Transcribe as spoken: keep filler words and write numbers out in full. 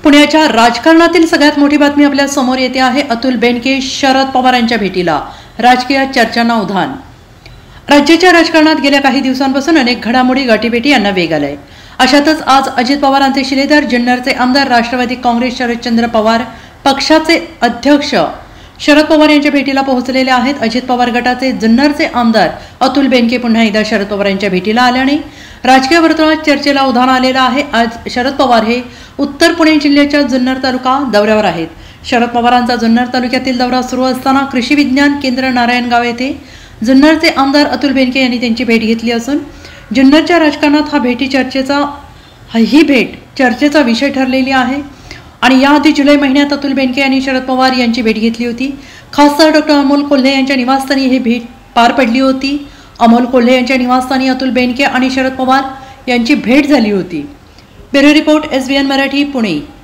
पुण्याच्या राजकारणातील सगळ्यात मोठी बातमी आपल्या समोर येते आहे। अतुल बेनके शरद पवारांच्या भेटीला राजकीय चर्चांना उधाण। राज्याच्या राजकारणात गेल्या काही दिवसांपासून अनेक घडामोडी गाठीभेटी यांना वेग आलाय। अशातच आज अजित पवारांचे शिलेदार जुन्नरचे आमदार राष्ट्रवादी काँग्रेस शरदचंद्र पवार पक्षाचे अध्यक्ष शरद पवार यांच्या भेटीला पोहोचलेले आहेत। अजित पवार गटाचे जुन्नरचे आमदार अतुल बेनके पुन्हा एकदा शरद पवार यांच्या भेटीला आल्याने राजकीय वर्तुळात चर्चेला उधाण आलेलं आहे। आज शरद पवार हे उत्तर पुणे जिल्ह्याच्या जुन्नर तालुका दौऱ्यावर आहेत। शरद पवारांचा जुन्नर तालुक्यातील दौरा सुरू असताना कृषी विज्ञान केंद्र नारायणगाव येथे जुन्नरचे आमदार अतुल बेनके यांनी त्यांची भेट घेतली असून जुन्नरच्या राजकारणात हा भेटी चर्चेचा ही भेट चर्चेचा विषय ठरलेली आहे। आणि याआधी जुलै महिन्यात अतुल बेनके यांनी शरद पवार यांची भेट घेतली होती। खासदार डॉक्टर अमोल कोल्हे यांच्या निवासस्थानी ही भेट पार पडली होती। अमोल कोल्हे यांच्या निवासस्थानी अतुल बेनके आणि शरद पवार यांची भेट झाली होती। Bureau report S B N Marathi Pune.